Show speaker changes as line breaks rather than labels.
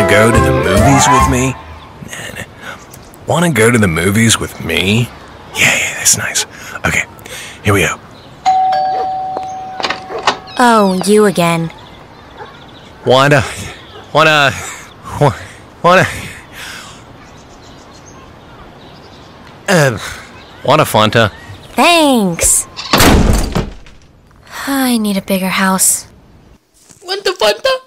Wanna go to the movies with me? Wanna go to the movies with me? Yeah, that's nice. Okay, here we go.
Oh, you again.
Wanna Fanta?
Thanks. I need a bigger house.
Want the Fanta?